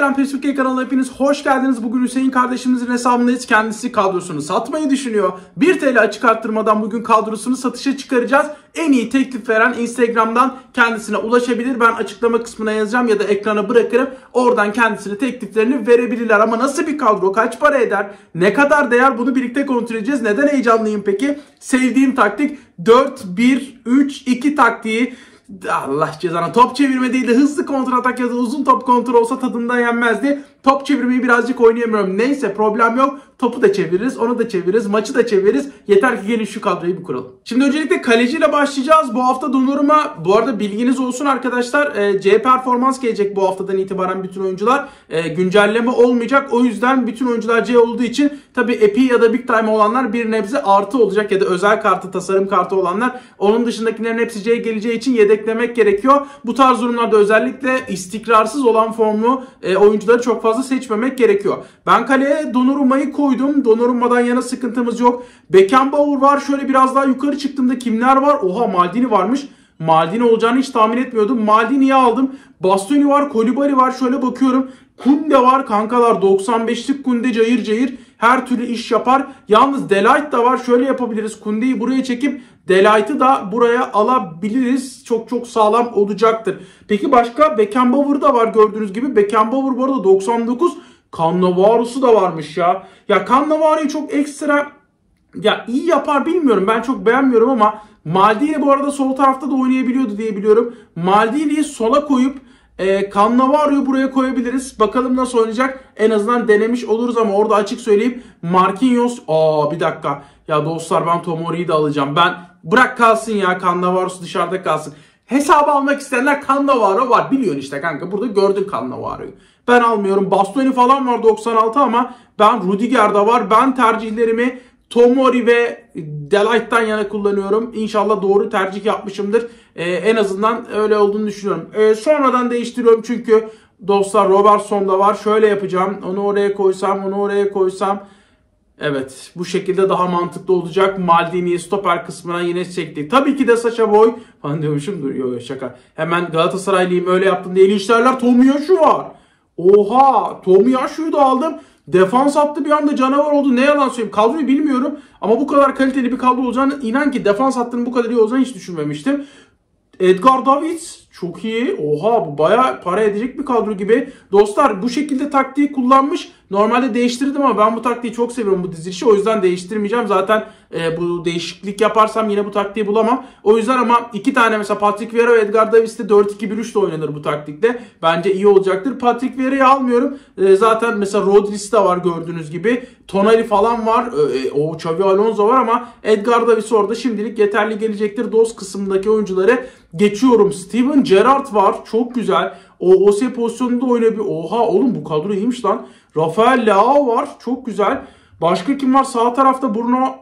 Selam Facebook kanalına hepiniz hoş geldiniz. Bugün Hüseyin kardeşimizin hesabındayız. Kendisi kadrosunu satmayı düşünüyor. 1 TL açık arttırmadan bugün kadrosunu satışa çıkaracağız. En iyi teklif veren Instagram'dan kendisine ulaşabilir. Ben açıklama kısmına yazacağım ya da ekrana bırakırım. Oradan kendisine tekliflerini verebilirler. Ama nasıl bir kadro, kaç para eder, ne kadar değer, bunu birlikte kontrol edeceğiz. Neden heyecanlıyım peki? Sevdiğim taktik 4-1-3-2 taktiği. Allah cezana, top çevirme değil de hızlı kontratak ya da uzun top kontrol olsa tadından yenmezdi. Top çevirmeyi birazcık oynayamıyorum. Neyse, problem yok. Topu da çeviririz, onu da çeviririz, maçı da çeviririz. Yeter ki gelin şu kadroyu bir kuralım. Şimdi öncelikle kaleciyle başlayacağız. Bu hafta Donnarumma, bu arada bilginiz olsun arkadaşlar. C performans gelecek bu haftadan itibaren bütün oyuncular. Güncelleme olmayacak. O yüzden bütün oyuncular C olduğu için tabii Epi ya da Big Time olanlar bir nebze artı olacak ya da özel kartı, tasarım kartı olanlar. Onun dışındakilerin hepsi C geleceği için yedeklemek gerekiyor. Bu tarz durumlarda özellikle istikrarsız olan formlu oyuncuları çok fazla seçmemek gerekiyor. Ben kaleye Donnarumma'yı koydum. Donnarumma'dan yana sıkıntımız yok. Beckenbauer var. Şöyle biraz daha yukarı çıktığımda kimler var? Oha, Maldini varmış. Maldini olacağını hiç tahmin etmiyordum. Maldini'yi aldım. Bastoni var. Koulibaly var. Şöyle bakıyorum. Kunde var kankalar. 95'lik Kunde cayır cayır her türlü iş yapar. Yalnız De Ligt da var. Şöyle yapabiliriz. Kunde'yi buraya çekip De Light'ı da buraya alabiliriz. Çok sağlam olacaktır. Peki başka? Beckenbauer da var gördüğünüz gibi. Beckenbauer bu arada 99. Cannavaro'su da varmış ya. Ya Cannavaro'yu çok ekstra iyi yapar bilmiyorum. Ben çok beğenmiyorum ama Maldini bu arada sol tarafta da oynayabiliyordu diye biliyorum. Maldini'yi sola koyup Cannavaro'yu buraya koyabiliriz. Bakalım nasıl oynayacak. En azından denemiş oluruz ama orada açık söyleyeyim. Marquinhos. Bir dakika. Ya dostlar, ben Tomori'yi de alacağım. Bırak kalsın ya, Cannavaro'su dışarıda kalsın. Hesabı almak isteyenler Cannavaro var. Biliyorsun işte kanka, burada gördün Cannavaro'yu. Ben almıyorum. Bastoni falan var 96 ama ben Rudiger'da var. Ben tercihlerimi Tomori ve De Light'tan yana kullanıyorum. İnşallah doğru tercih yapmışımdır. En azından öyle olduğunu düşünüyorum. Sonradan değiştiriyorum çünkü dostlar Robertson da var. Şöyle yapacağım. Onu oraya koysam, onu oraya koysam. Evet, bu şekilde daha mantıklı olacak. Maldini'yi stoper kısmına yine çektik. Tabii ki de Sacha Boey falan diyormuşum. Dur, yok şaka. Hemen Galatasaraylıyım öyle yaptım diye linçlerler. Tomiyasu var. Oha, Tomiyasu'yu da aldım. Defans hattı bir anda canavar oldu. Ne yalan söyleyeyim. Kadroyu bilmiyorum ama bu kadar kaliteli bir kadro olacağını, inan ki defans hattının bu kadar iyi olacağını hiç düşünmemiştim. Edgar Davids çok iyi. Oha, bu bayağı para edecek bir kadro gibi. Dostlar, bu şekilde taktiği kullanmış. Normalde değiştirdim ama ben bu taktiği çok seviyorum, bu dizilişi. O yüzden değiştirmeyeceğim. Zaten bu değişiklik yaparsam yine bu taktiği bulamam. O yüzden ama iki tane mesela Patrick Vieira ve Edgar Davids'te 4-2-1-3 de oynanır bu taktikte. Bence iyi olacaktır. Patrick Vieira'yı almıyorum. Zaten mesela Rodri's de var gördüğünüz gibi. Tonali falan var. Xavi Alonso var ama Edgar Davids orada şimdilik yeterli gelecektir. DOS kısmındaki oyuncuları geçiyorum. Steven Gerrard var. Çok güzel. OS pozisyonunda oynayabiliyor. Oha oğlum, bu kadro iyiymiş lan. Rafael Leao var. Çok güzel. Başka kim var? Sağ tarafta Bruno.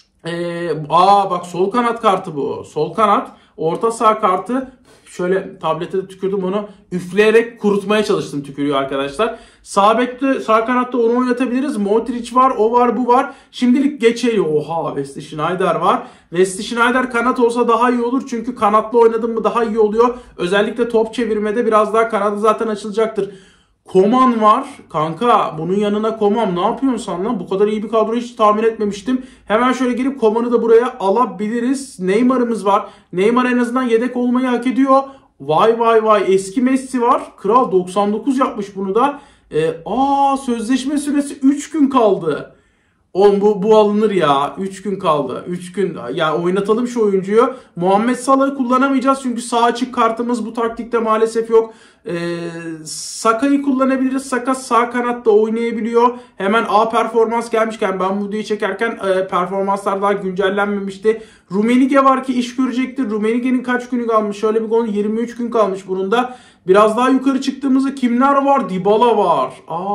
Bak, sol kanat kartı bu. Sol kanat. Orta saha kartı. Şöyle tablete de tükürdüm, onu üfleyerek kurutmaya çalıştım tükürüyor arkadaşlar. Sağ bekte, sağ kanatta onu oynatabiliriz. Modric var, o var, bu var. Şimdilik geçelim. Oha, Wesley Sneijder var. Wesley Sneijder kanat olsa daha iyi olur. Çünkü kanatlı oynadım mı daha iyi oluyor. Özellikle top çevirmede biraz daha kanadı zaten açılacaktır. Koman var. Kanka, bunun yanına Koman. Ne yapıyorsun sen lan? Bu kadar iyi bir kadro hiç tahmin etmemiştim. Hemen şöyle gelip Koman'ı da buraya alabiliriz. Neymar'ımız var. Neymar en azından yedek olmayı hak ediyor. Vay. Eski Messi var. Kral 99 yapmış bunu da. Sözleşme süresi 3 gün kaldı. Oğlum bu alınır ya. 3 gün kaldı. 3 gün. Ya oynatalım şu oyuncuyu. Muhammed Salah'ı kullanamayacağız çünkü sağ açık kartımız bu taktikte maalesef yok. Saka'yı kullanabiliriz. Saka sağ kanatta oynayabiliyor. Hemen A performans gelmişken, ben bu videoyu çekerken performanslar daha güncellenmemişti. Rumenige var ki iş görecektir. Rumenige'nin kaç günü kalmış? Şöyle bir gol, 23 gün kalmış bunun da. Biraz daha yukarı çıktığımızda kimler var? Dybala var.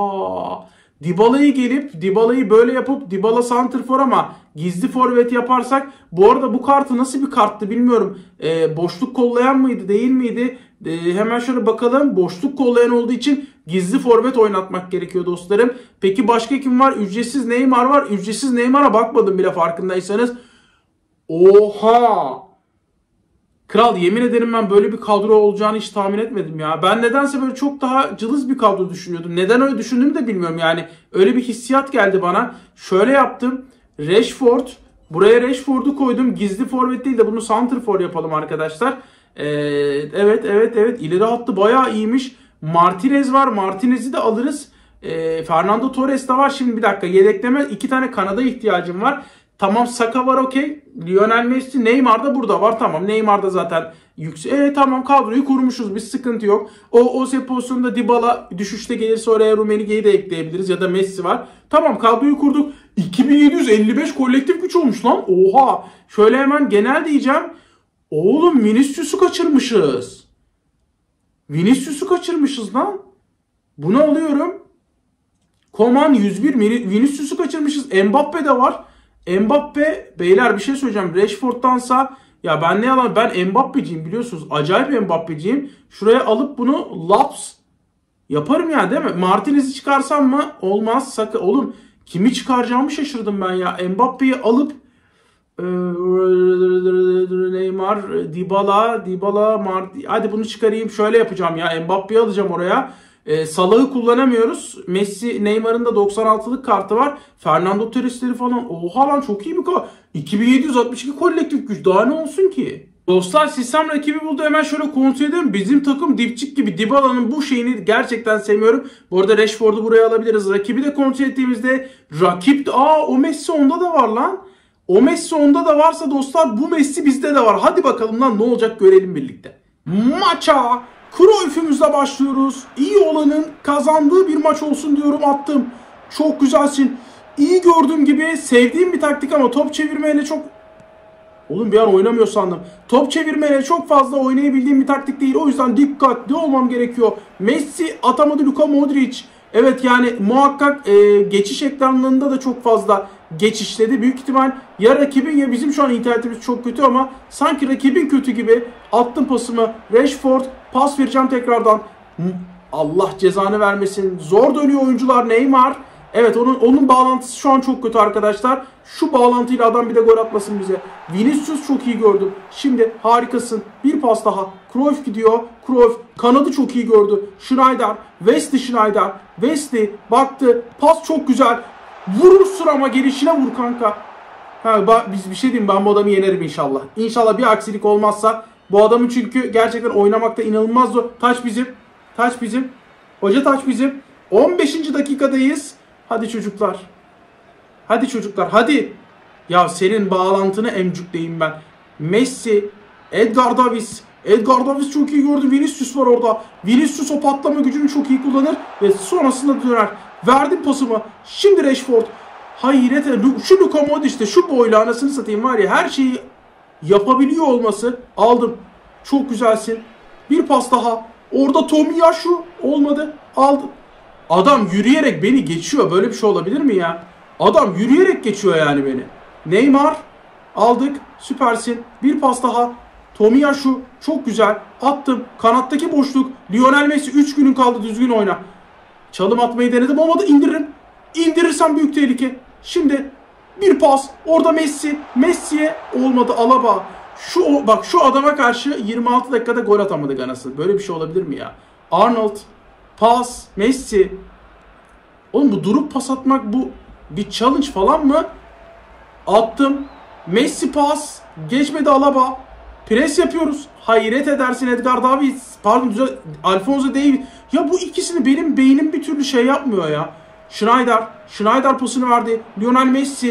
Dybala'yı böyle yapıp Dybala santrfor ama gizli forvet yaparsak, bu arada bu kartı nasıl bir karttı bilmiyorum. Boşluk kollayan mıydı, değil miydi? Hemen şöyle bakalım. Boşluk kollayan olduğu için gizli forvet oynatmak gerekiyor dostlarım. Peki başka kim var? Ücretsiz Neymar var. Ücretsiz Neymar'a bakmadım bile farkındaysanız. Oha! Kral yemin ederim ben böyle bir kadro olacağını hiç tahmin etmedim ya. Ben nedense böyle çok daha cılız bir kadro düşünüyordum. Neden öyle düşündüğümü de bilmiyorum yani. Öyle bir hissiyat geldi bana. Şöyle yaptım. Rashford. Buraya Rashford'u koydum. Gizli forvet değil de bunu santrfor yapalım arkadaşlar. Evet. İleri hattı bayağı iyiymiş. Martinez var. Martinez'i de alırız. Fernando Torres de var. Şimdi bir dakika yedekleme. 2 tane kanada ihtiyacım var. Tamam Saka var okey. Lionel Messi, Neymar da burada var. Tamam Neymar da zaten yüksek. Tamam kadroyu kurmuşuz. Bir sıkıntı yok. O pozisyonda Dybala düşüşte gelirse oraya Rummenigge'yi de ekleyebiliriz. Ya da Messi var. Tamam kadroyu kurduk. 2755 kolektif güç olmuş lan. Oha. Şöyle hemen genel diyeceğim. Oğlum Vinicius'u kaçırmışız. Vinicius'u kaçırmışız lan. Bunu alıyorum. Coman 101. Vinicius'u kaçırmışız. Mbappe de var. Mbappe beyler bir şey söyleyeceğim. Rashford'dansa ya ben ne yalan ben Mbappe'ciyim biliyorsunuz. Acayip Mbappe'ciyim. Şuraya alıp bunu laps yaparım ya değil mi? Martinez'i çıkarsam mı? Olmaz. Sakın. Oğlum kimi çıkaracağımı şaşırdım ben ya. Mbappe'yi alıp Neymar, Dybala, hadi bunu çıkarayım. Şöyle yapacağım ya. Mbappe'yi alacağım oraya. Salah'ı kullanamıyoruz. Messi, Neymar'ın da 96'lık kartı var. Fernando Torres'leri falan. Oha lan çok iyi bir kart. 2762 kolektif güç. Daha ne olsun ki? Dostlar sistem rakibi buldu. Hemen şöyle kontrol edelim. Bizim takım dipçik gibi. Dybala'nın bu şeyini gerçekten sevmiyorum. Bu arada Rashford'u buraya alabiliriz. Rakibi de kontrol ettiğimizde rakip... o Messi onda da var lan. O Messi onda da varsa dostlar bu Messi bizde de var. Hadi bakalım lan ne olacak görelim birlikte. Maça Cruyff'ümüzle başlıyoruz. İyi olanın kazandığı bir maç olsun diyorum attım. Çok güzelsin. İyi gördüğüm gibi sevdiğim bir taktik ama top çevirmeyle çok... Oğlum bir an oynamıyor sandım. Top çevirmeyle çok fazla oynayabildiğim bir taktik değil. O yüzden dikkatli olmam gerekiyor. Messi atamadı Luka Modric. Evet yani muhakkak geçiş ekranlarında da çok fazla geçişledi. Büyük ihtimal ya rakibin ya bizim şu an internetimiz çok kötü ama sanki rakibin kötü gibi. Attım pasımı. Rashford pas vereceğim tekrardan. Allah cezanı vermesin. Zor dönüyor oyuncular. Neymar. Evet onun bağlantısı şu an çok kötü arkadaşlar. Şu bağlantıyla adam bir de gol atmasın bize. Vinicius çok iyi gördüm. Şimdi harikasın. Bir pas daha. Cruyff gidiyor. Cruyff kanadı çok iyi gördü. Schneider. Wesley. Wesley baktı. Pas çok güzel. Vurursun ama gelişine vur kanka. Biz bir şey diyeyim ben bu adamı yenerim inşallah. İnşallah bir aksilik olmazsa. Bu adamı çünkü gerçekten oynamakta inanılmaz zor. Taç bizim. Hoca taç bizim. 15. dakikadayız. Hadi çocuklar. Hadi. Ya senin bağlantını emcükleyeyim ben. Messi, Edgar Davis çok iyi gördü. Vinicius var orada. Vinicius o patlama gücünü çok iyi kullanır ve sonrasında döner. Verdim pasımı. Şimdi Rashford. Hayret. Şu Luka Modric'te şu boyla anasını satayım var ya her şeyi yapabiliyor olması. Aldım. Çok güzelsin. Bir pas daha. Orada Tomiyasu olmadı. Aldım. Adam yürüyerek beni geçiyor. Böyle bir şey olabilir mi ya? Adam yürüyerek geçiyor yani beni. Neymar aldık. Süpersin. Bir pas daha. Tomiyasu çok güzel. Attım. Kanattaki boşluk. Lionel Messi 3 günün kaldı düzgün oyna. Çalım atmayı denedim olmadı. İndiririm. İndirirsem büyük tehlike. Şimdi bir pas. Orada Messi. Messi'ye olmadı. Alaba. Şu adama karşı 26 dakikada gol atamadık anası. Böyle bir şey olabilir mi ya? Arnold. Pas. Messi. Oğlum bu durup pas atmak bu bir challenge falan mı? Attım. Messi pas. Geçmedi Alaba. Pres yapıyoruz. Hayret edersin Edgar Davis. Pardon Alphonso Davies. Ya bu ikisini benim beynim bir türlü şey yapmıyor ya. Schneider pasını verdi. Lionel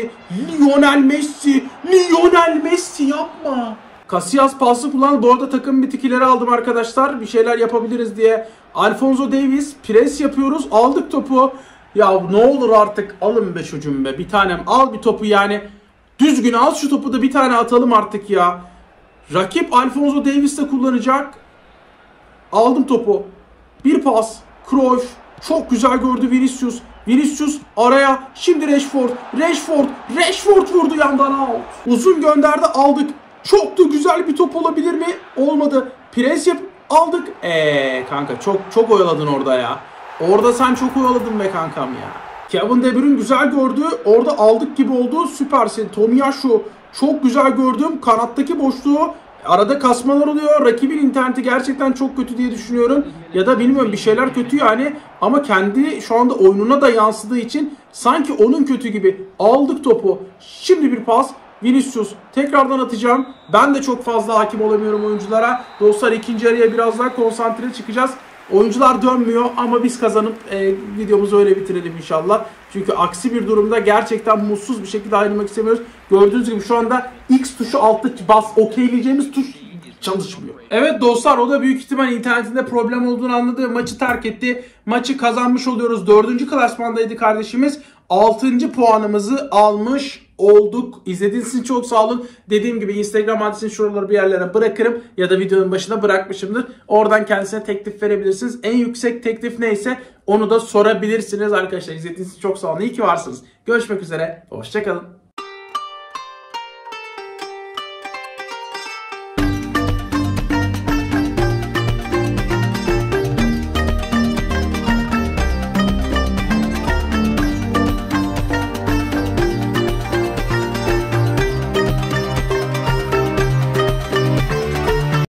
Messi yapma. Casillas pası kullandı. Bu arada takım bitikileri aldım arkadaşlar. Bir şeyler yapabiliriz diye. Alphonso Davies pres yapıyoruz. Aldık topu. Ya ne olur artık alın be çocuğum be. Bir tanem al bir topu yani. Düzgün al şu topu da bir tane atalım artık ya. Rakip Alphonso Davies de kullanacak. Aldım topu. Bir pas. Cruyff. Çok güzel gördü Vinicius araya. Şimdi Rashford vurdu yandan out. Uzun gönderdi aldık. Çok da güzel bir top olabilir mi? Olmadı. Pres yap aldık. Kanka çok oyaladın orada ya. Orada sen çok oyaladın be kankam ya. Kevin De Bruyne güzel gördü. Orada aldık gibi oldu. Süpersin. Tomiyasu çok güzel gördüm. Kanattaki boşluğu arada kasmalar oluyor. Rakibin interneti gerçekten çok kötü diye düşünüyorum. Ya da bilmiyorum, bir şeyler kötü yani. Ama kendi şu anda oyununa da yansıdığı için sanki onun kötü gibi. Aldık topu. Şimdi bir pas. Vinicius tekrardan atacağım. Ben de çok fazla hakim olamıyorum oyunculara. Dostlar, ikinci yarıya biraz daha konsantre çıkacağız. Oyuncular dönmüyor ama biz kazanıp videomuzu öyle bitirelim inşallah. Çünkü aksi bir durumda gerçekten mutsuz bir şekilde ayrılmak istemiyoruz. Gördüğünüz gibi şu anda X tuşu altta okeyleyeceğimiz tuş çalışmıyor. Evet dostlar, o da büyük ihtimal internetinde problem olduğunu anladı. Maçı terk etti. Maçı kazanmış oluyoruz. 4. klasmandaydı kardeşimiz. 6. puanımızı almış olduk. İzlediğiniz için çok sağ olun. Dediğim gibi Instagram adresini şuralara bir yerlere bırakırım. Ya da videonun başına bırakmışımdır. Oradan kendisine teklif verebilirsiniz. En yüksek teklif neyse onu da sorabilirsiniz arkadaşlar. İzlediğiniz için çok sağ olun. İyi ki varsınız. Görüşmek üzere. Hoşça kalın.